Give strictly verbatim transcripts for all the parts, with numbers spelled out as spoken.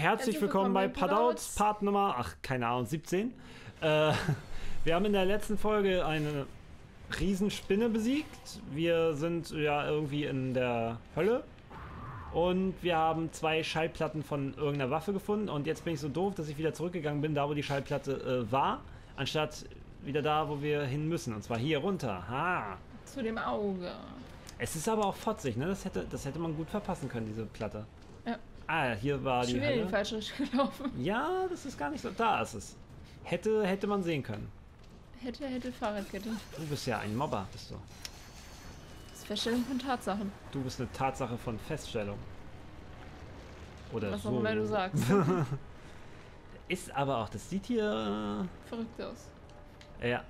herzlich willkommen bei Padouts, Part Nummer, ach, keine Ahnung, siebzehn. Äh, wir haben in der letzten Folge eine Riesenspinne besiegt. Wir sind ja irgendwie in der Hölle. Und wir haben zwei Schallplatten von irgendeiner Waffe gefunden. Und jetzt bin ich so doof, dass ich wieder zurückgegangen bin, da wo die Schallplatte äh, war, anstatt wieder da, wo wir hin müssen. Und zwar hier runter. Ha. Zu dem Auge. Es ist aber auch fotzig, ne? Das hätte, das hätte man gut verpassen können, diese Platte. Ja. Ah, hier war die Schon wieder in Hölle. die falsche Richtung gelaufen. Ja, das ist gar nicht so. Da ist es. Hätte, hätte man sehen können. Hätte, hätte Fahrradkette. Du bist ja ein Mobber, bist du. Das ist Feststellung von Tatsachen. Du bist eine Tatsache von Feststellung. Oder Was so. auch immer du sagst. Ist aber auch, das sieht hier... Verrückt aus. Äh, ja.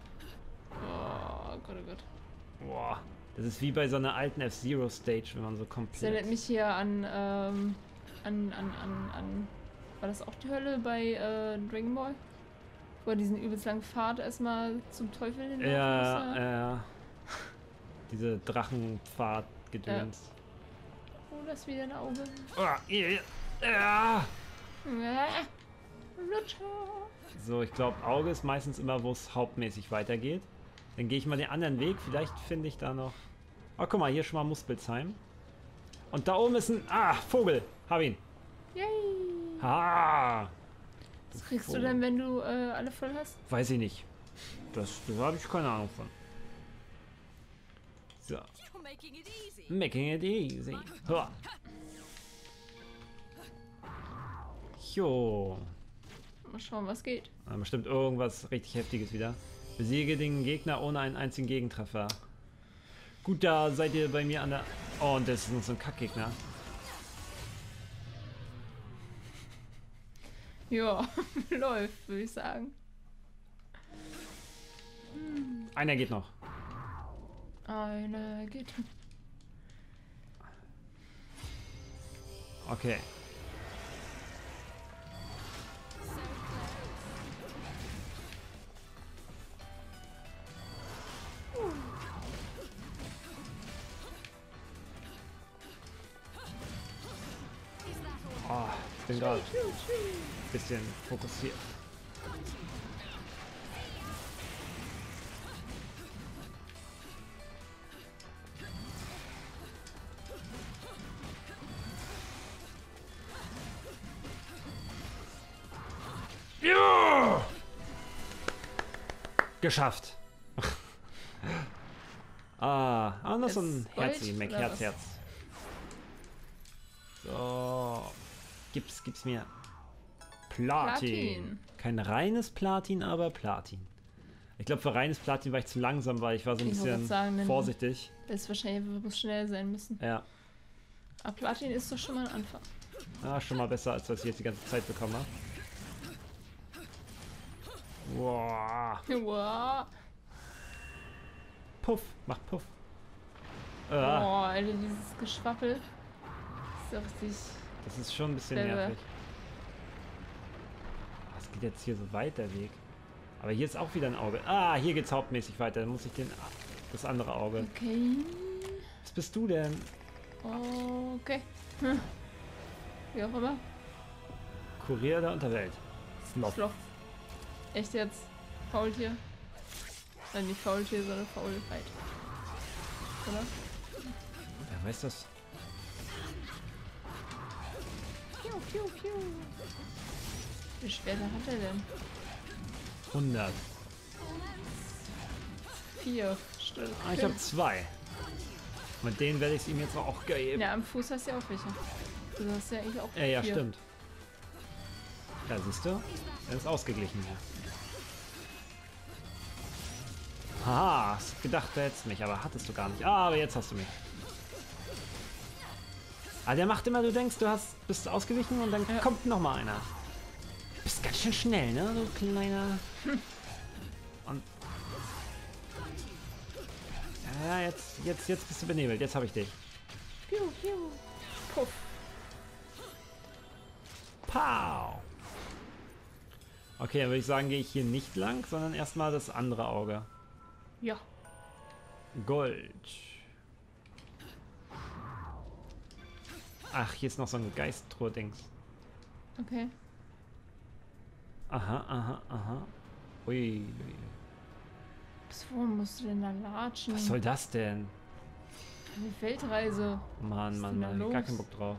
Oh Gott, oh Gott. Boah. Das ist wie bei so einer alten F-Zero-Stage, wenn man so Das komplett... erinnert mich hier an, ähm, an, an, an, an... War das auch die Hölle bei äh, Dragon Ball? Wo er diesen übelst langen Pfad erstmal zum Teufel hin Ja, ja. Diese Drachenpfad-Gedöns. Ja. Oh, das ist wieder ein Auge. Oh, ja, ja. Ja. Lutscher. So, ich glaube, Auge ist meistens immer, wo es hauptmäßig weitergeht. Dann gehe ich mal den anderen Weg. Vielleicht finde ich da noch... Oh, guck mal, hier schon mal Muspelsheim. Und da oben ist ein... Ah, Vogel. Hab ihn. Yay. Ha. Was kriegst du denn, wenn du äh, alle voll hast? Weiß ich nicht. Das, da habe ich keine Ahnung von. So. Making it easy. Making it easy. Hua. Jo. Mal schauen, was geht. Ah, bestimmt irgendwas richtig Heftiges wieder. Besiege den Gegner ohne einen einzigen Gegentreffer. Gut, da seid ihr bei mir an der... Oh, und das ist noch so ein Kackgegner. Ja, läuft, würde ich sagen. Einer geht noch. Einer geht. Okay. Oh, ich bin gerade ein bisschen fokussiert. Ja! Geschafft. ah, ah, noch so ein Ist Gold, Herzi, Mac, oder Herz, was? Herz. So. Gib's, gib's mir. Platin. Platin. Kein reines Platin, aber Platin. Ich glaube, für reines Platin war ich zu langsam, weil ich war so ein Ich wollte bisschen sagen, wenn- vorsichtig. Das ist wahrscheinlich, muss schnell sein müssen. Ja. Aber Platin ist doch schon mal ein Anfang. Ah, schon mal besser, als was ich jetzt die ganze Zeit bekommen habe. Wow. Wow. Puff, macht Puff. Oh, Ah, Alter, dieses Geschwappel. Ist doch richtig. das ist schon ein bisschen Bäh, bäh. nervig. Ah, es geht jetzt hier so weit, der Weg. Aber hier ist auch wieder ein Auge. Ah, hier geht's hauptmäßig weiter. Dann muss ich den, das andere Auge. Okay. Was bist du denn? Okay. Hm. Wie auch immer. Kurier der Unterwelt. Sloth. Sloth. Echt jetzt? Faultier? Nein, nicht Faultier, sondern Faulheit. Oder? Wer weiß das? Piu, piu, piu. Wie Schwerter hat er denn? hundert. Vier Stück. Ah, ich habe zwei. Mit denen werde ich es ihm jetzt auch geben. Ja, am Fuß hast du ja auch welche. Du hast ja eigentlich auch Ja, ja, vier. stimmt. Ja, siehst du? Er ist ausgeglichen hier. Haha, hast gedacht, du hättest mich, aber hattest du gar nicht. Ah, aber jetzt hast du mich. Ah, der macht immer, du denkst, du hast, bist ausgewichen und dann Ja. kommt noch mal einer. Du bist ganz schön schnell, ne, du kleiner... Und... Ja, jetzt, jetzt, jetzt bist du benebelt. Jetzt habe ich dich. Piu, piu. Puff. Pow! Okay, dann würde ich sagen, gehe ich hier nicht lang, sondern erstmal das andere Auge. Ja. Gold. Ach, hier ist noch so ein Geisttruhe-Dings. Okay. Aha, aha, aha. Ui. Bis wohin musst du denn da latschen? Was soll das denn? Eine Weltreise. Mann, Was Mann, ist denn da Mann. Gar los? keinen Bock drauf.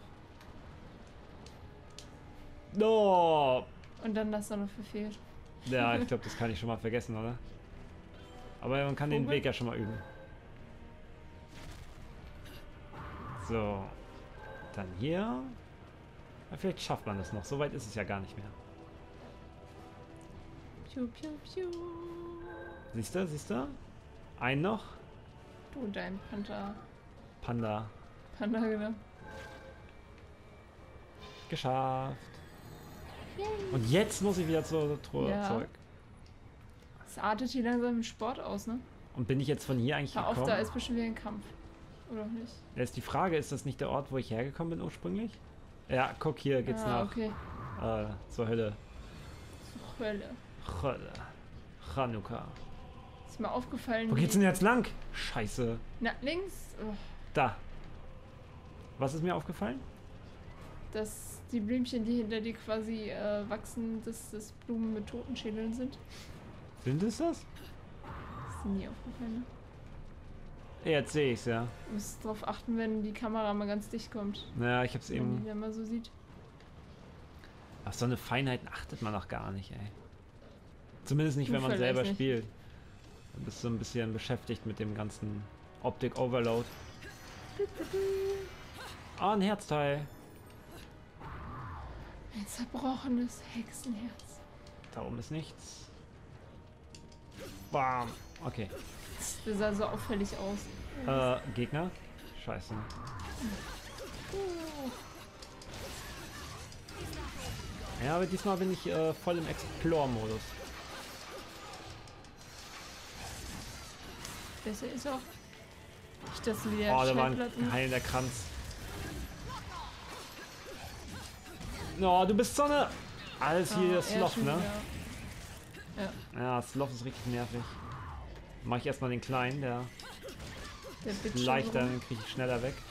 No! Und dann das doch noch verfehlt. Ja, ich glaube, das kann ich schon mal vergessen, oder? Aber man kann den Vogel? Weg ja schon mal üben. So. Dann hier. Ja, vielleicht schafft man das noch. So weit ist es ja gar nicht mehr. Piu, piu, piu. Siehst du, siehst du? Ein noch. Du, dein Panther. Panda. Panda, genau. Geschafft. Yay. Und jetzt muss ich wieder zur Truhe Ja. zurück. Es artet hier langsam im Sport aus, ne? Und bin ich jetzt von hier eigentlich Hör auf, gekommen? da ist bestimmt wieder ein Kampf. Oder auch nicht? Jetzt die Frage, ist das nicht der Ort, wo ich hergekommen bin ursprünglich? Ja, guck, hier geht's ah, nach okay. äh, zur Hölle. Zur Hölle. Hölle. Chanukka. Ist mir aufgefallen. Wo wie- geht's denn jetzt lang? Scheiße. Na, links. Oh, Da. Was ist mir aufgefallen? dass die Blümchen, die hinter dir quasi äh, wachsen, dass das Blumen mit Totenschädeln sind. Sind es das? Das ist dir nie aufgefallen, ne? Jetzt sehe ich's, ja. Du musst darauf achten, wenn die Kamera mal ganz dicht kommt. Naja, ich hab's Wenn eben. die dann mal so sieht. Auf so eine Feinheiten achtet man noch gar nicht, ey. Zumindest nicht, Du wenn man vielleicht selber nicht. spielt. Du bist so ein bisschen beschäftigt mit dem ganzen Optik-Overload. Ah, ein Herzteil. Ein zerbrochenes Hexenherz. Da oben ist nichts. Bam. Okay. Das sah so auffällig aus. Äh, Gegner? Scheiße. Ja, aber diesmal bin ich äh, voll im Explore-Modus. Besser ist auch nicht, dass du wieder Oh, da war Schallplatten... ein heilender Kranz. No, du bist so eine... Alles hier Ah, Sloth, schon ne? wieder. Ja, Sloth ist richtig nervig. Mach ich erstmal den kleinen, der Der ist Bitch leichter, rum. dann krieg ich schneller weg.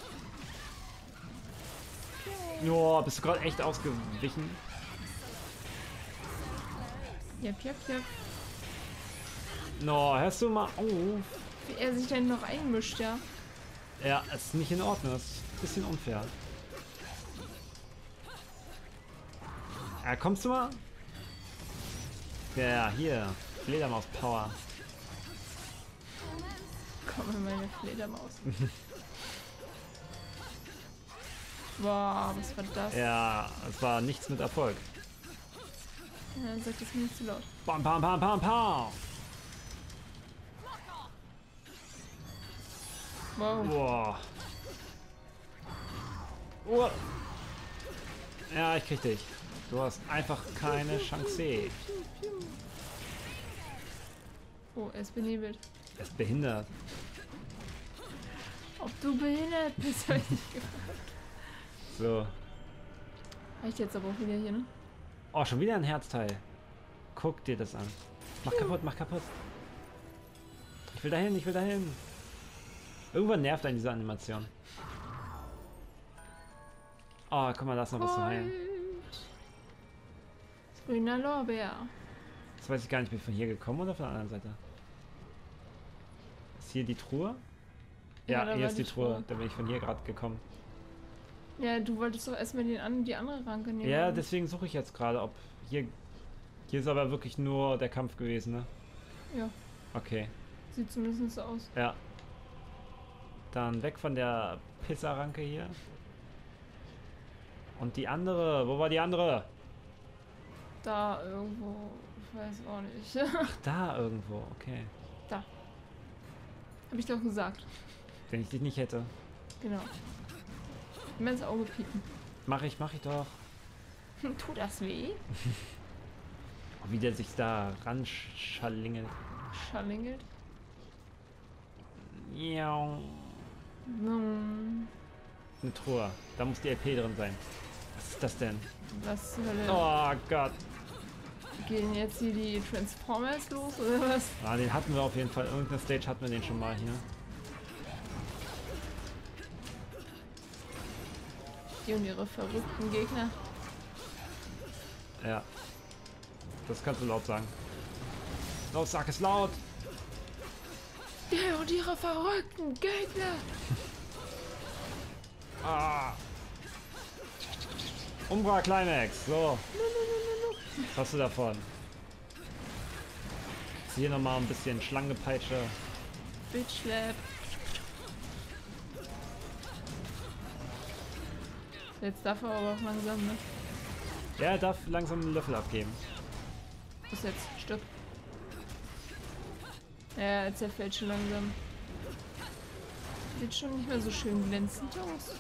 No, bist du gerade echt ausgewichen? Jep, jep, jep. No, hörst du mal auf? Wie er sich denn noch einmischt, ja. Ja, es ist nicht in Ordnung, das ist ein bisschen unfair. Ja, kommst du mal? Ja, hier. Fledermaus-Power. Komm in meine Fledermaus. Boah, was war das? Ja, es war nichts mit Erfolg. Ja, sag das nicht zu laut. Bam, bam, bam, bam, bam. Wow. Boah. Oh. Ja, ich krieg dich. Du hast einfach keine Chance. Oh, er ist benebelt. Er ist behindert. Ob du behindert bist, hab ich nicht gefragt. So. Reicht jetzt aber auch wieder hier, ne? Oh, schon wieder ein Herzteil. Guck dir das an. Mach kaputt, mach kaputt. Ich will dahin, ich will dahin. Irgendwann nervt einen diese Animation. Oh, guck mal, da ist noch was zu heilen. Grüner Lorbeer. Jetzt weiß ich gar nicht, bin ich von hier gekommen oder von der anderen Seite? Ist hier die Truhe? Ja, Ja, da hier war ist die die Truhe. Truhe. Da bin ich von hier gerade gekommen. Ja, du wolltest doch erstmal den an, die andere Ranke nehmen. Ja, deswegen suche ich jetzt gerade, ob hier... Hier ist aber wirklich nur der Kampf gewesen, ne? Ja, Okay, sieht zumindest so aus. ja. Dann weg von der Pisserranke hier. Und die andere, wo war die andere? Da irgendwo, ich weiß auch nicht. Ach, da irgendwo, okay. Da. Hab ich doch gesagt. Wenn ich dich nicht hätte. Genau. Immer ins Auge pieken. Mach ich, mach ich doch. Tut das weh? Wie der sich da ranschalingelt. Scharlingelt. Ja. Hm, Eine Truhe. Da muss die L P drin sein. Was ist das denn? was zur Hölle? Oh Gott. Gehen jetzt hier die Transformers los oder was? Ah, den hatten wir auf jeden Fall. Irgendeine Stage hatten wir den schon mal hier. Die und ihre verrückten Gegner. Ja. Das kannst du laut sagen. Los, sag es laut! Der und ihre verrückten Gegner! Ah! Umbra Climax, so. Was hast du davon? Jetzt hier nochmal ein bisschen Schlangenpeitsche. Bitch Slap. Jetzt darf er aber auch langsam, ne? Ja, er darf langsam einen Löffel abgeben. Bis jetzt, stirb. Ja, jetzt er fällt schon langsam. Sieht schon nicht mehr so schön glänzend aus.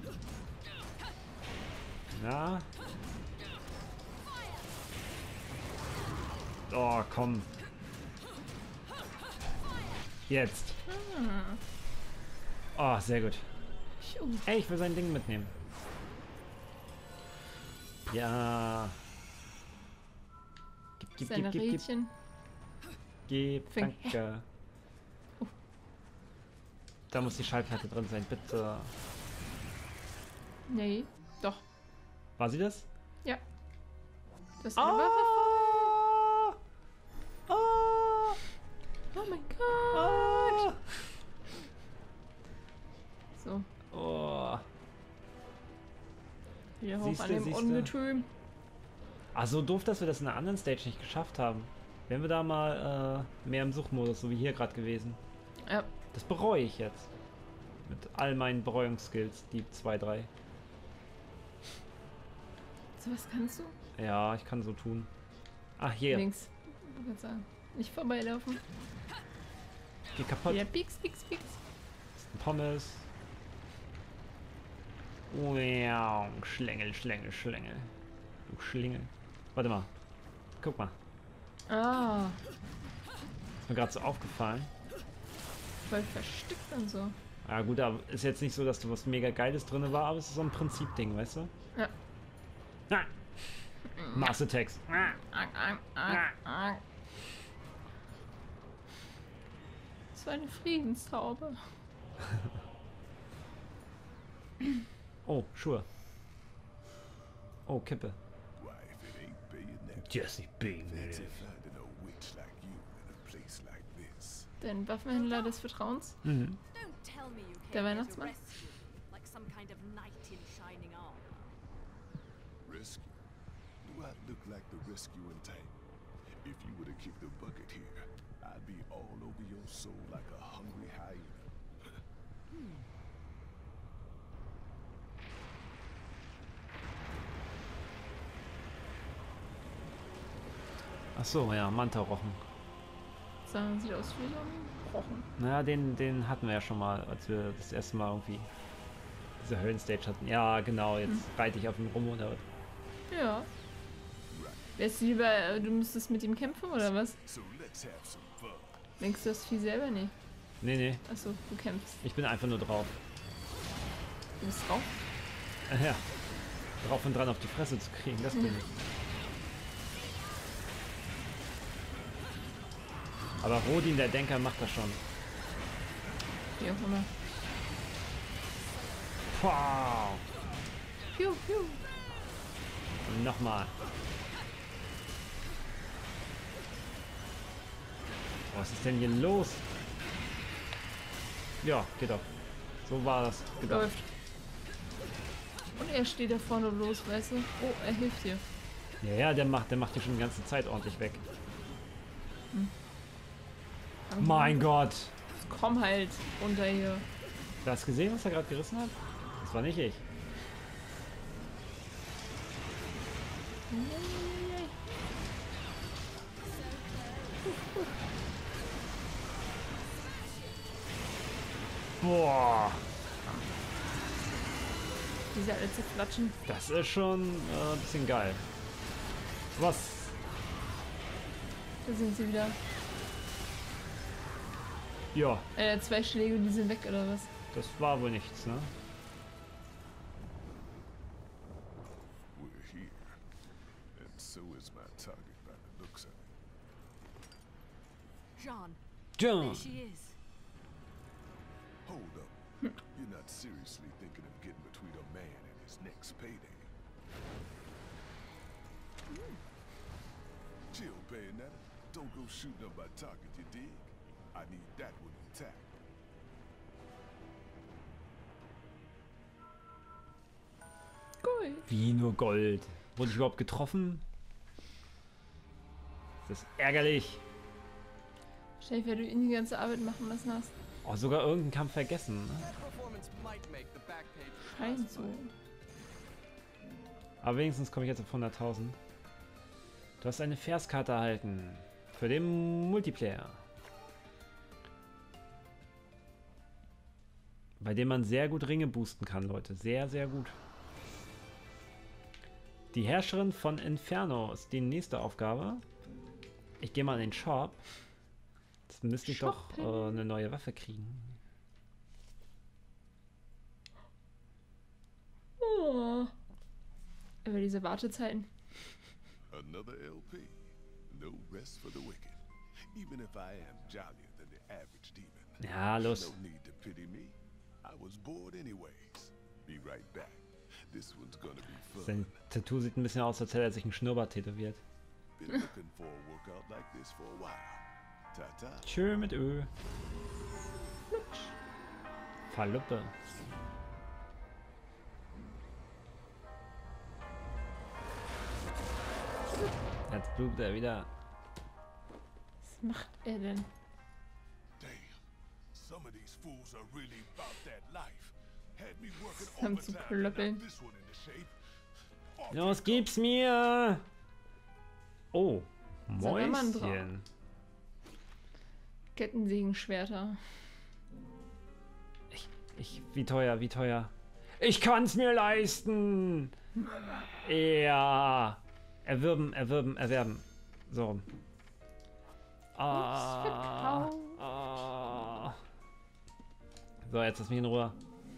Ja. Oh, komm. Jetzt. Ah. Oh, sehr gut. Pfiuh. Ey, ich will sein Ding mitnehmen. Ja. Gib, gib, Seine gib, gib, gib. Rädchen. Gib, Fing. danke. Oh. Da muss die Schallplatte drin sein, bitte. Nee, doch. War sie das? Ja. Das ist eine Waffe. Ah! Ah! Oh mein Gott. Ah! So, Oh. wieder hoch Siehste, an dem siehste. Ungetüm. Ah, so doof, dass wir das in der anderen Stage nicht geschafft haben. Wären wir da mal äh, mehr im Suchmodus, so wie hier gerade gewesen. Ja. Das bereue ich jetzt. Mit all meinen Bereuungsskills, die zwei, drei. So was kannst du? Ja, ich kann so tun. Ach, hier. Links. Ich wollte sagen. Nicht vorbeilaufen. Geh kaputt. Ja, pieks, pieks, pieks. Das ist ein Pommes. Wow, Schlängel, Schlängel, Schlängel. Du Schlingel. Warte mal. Guck mal. Ah, Ist mir gerade so aufgefallen. voll versteckt und so. Ja gut, aber ist jetzt nicht so, dass da was mega Geiles drin war, aber es ist so ein Prinzipding, weißt du? Ja. Ah. Mars Attacks. Ah. Ang, ang, ang, ang. Das war eine Friedenstaube. Oh, Schuhe. Oh, Kippe. Why, if it ain't Bayonetta, Jesse Bing. fancy finding a witch like you in a place like this. Dein Waffenhändler des Vertrauens. Mhm. Don't tell me you Der came here to Weihnachtsmann. rescue me, like some kind of knight in shining armor. Rescue? Do I look like the rescuing type? If you were to kick the bucket here, I'd be all over your soul like a hungry hyena. Ach so, ja, Manta-Rochen. So, sieht aus wie so ein Rochen. Naja, den, den hatten wir ja schon mal, als wir das erste Mal irgendwie diese Höllenstage hatten. Ja, genau, jetzt Hm. reite ich auf ihm rum oder was? Ja. Wärst du lieber, äh, du müsstest mit ihm kämpfen oder was? So let's have some fun. Denkst du das Vieh selber? Nee. Nee, nee, Achso, du kämpfst. ich bin einfach nur drauf. Du bist drauf. Äh, Ja, drauf und dran auf die Fresse zu kriegen, das bin ich. Aber Rodin, der Denker, macht das schon. Wie auch immer. Wow. Piu, piu. Und nochmal. Was ist denn hier los? Ja, geht doch. So war das gedacht. Läuft. Und er steht da vorne los, weißt du? Oh, er hilft dir. Ja, ja, der macht, der macht die schon die ganze Zeit ordentlich weg. Mein Gott! Komm halt runter hier. Du hast gesehen, was er gerade gerissen hat? Das war nicht ich. Boah, Diese alle zerflatschen. das ist schon äh, ein bisschen geil. Was? Da sind sie wieder. Ja, Äh, zwei Schläge, die sind weg oder was? das war wohl nichts, ne? We're here. And so is my target by the looks of it. Jean, John! there she is. Hold up. You're not seriously thinking of getting between a man and his next payday. Chill, Bayonetta. Don't go shooting up my target, you dig? I need that one intact. Cool. Wie nur Gold. Wurde ich überhaupt getroffen? Das ist ärgerlich. Wahrscheinlich, weil du ihn die ganze Arbeit machen lassen hast. Oh, sogar irgendeinen Kampf vergessen. Scheint so. Aber wenigstens komme ich jetzt auf hunderttausend. Du hast eine Verskarte erhalten. Für den Multiplayer. Bei dem man sehr gut Ringe boosten kann, Leute. Sehr, sehr gut. Die Herrscherin von Inferno ist die nächste Aufgabe. Ich gehe mal in den Shop. Jetzt müsste ich doch äh, eine neue Waffe kriegen. Oh. Über diese Wartezeiten. Another L P. No rest for the wicked. Even if I am jollier than the average demon. Ja, los. No need to pity me. I was bored anyways. Be right back. This one's gonna be fun. Sein Tattoo sieht ein bisschen aus, als hätte er sich einen Schnurrbart tätowiert. Been looking for a workout like this for a while. Ta-ta. Tschö mit Ö. Verluppe. Jetzt blutet er wieder. Was macht er denn? Damn. Some of these fools are really about that life. Had me working Haben zu overtime. klöppeln. Now this one into shape. Los, gib's mir! Oh, Salamandra. Mäuschen. Kettensägenschwerter. Ich, ich, wie teuer, wie teuer? Ich kann's mir leisten! Ja. Erwerben, erwerben, erwerben. So rum. Ah, ah. So, jetzt lass mich in Ruhe.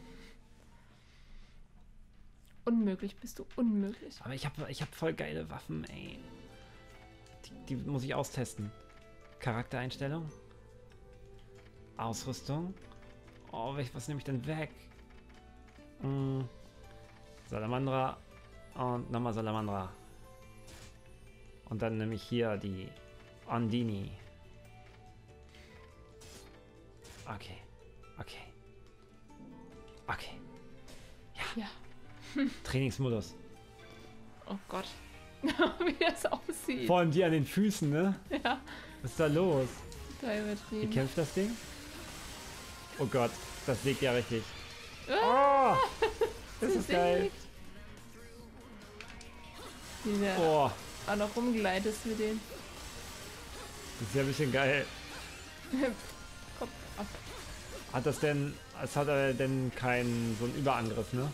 Unmöglich, bist du unmöglich. Aber ich habe ich hab voll geile Waffen, ey. Die, die muss ich austesten. Charaktereinstellung. Ausrüstung. Oh, welch, was nehme ich denn weg? Hm. Salamandra. Und nochmal Salamandra. Und dann nehme ich hier die Ondini. Okay. Okay. Okay. Ja. Trainingsmodus. Oh Gott. Wie das aussieht. Vor allem die an den Füßen, ne? Ja, Was ist da los? total Wie übertrieben. kämpft das Ding? Oh Gott, das legt ja richtig. Ah, Oh! Das ist geil. Wie der Oh, auch noch rumgleitest mit denen. das ist ja ein bisschen geil. Kopf ab. Hat das denn, es hat er denn keinen so einen Überangriff, ne?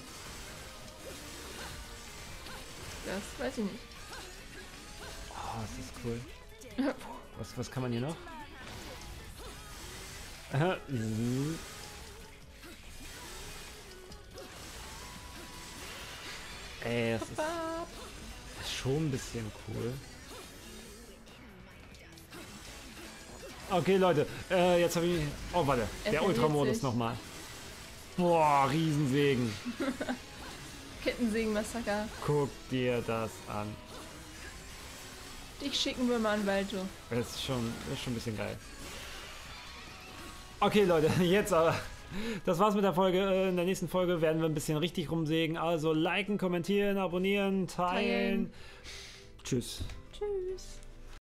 Das weiß ich nicht. Oh, das ist cool. Was, was kann man hier noch? Aha, mhm. Ey, das ist, das ist schon ein bisschen cool. Okay, Leute, äh, jetzt habe ich... Oh, warte, Er der verliert Ultramodus sich. nochmal. Boah, Riesensägen. Kettensägen-Massaker. Guck dir das an. Dich schicken wir mal an Walto. Das ist schon, das ist schon ein bisschen geil. Okay, Leute, jetzt aber. Das war's mit der Folge. In der nächsten Folge werden wir ein bisschen richtig rumsägen. Also liken, kommentieren, abonnieren, teilen. Teilen. Tschüss.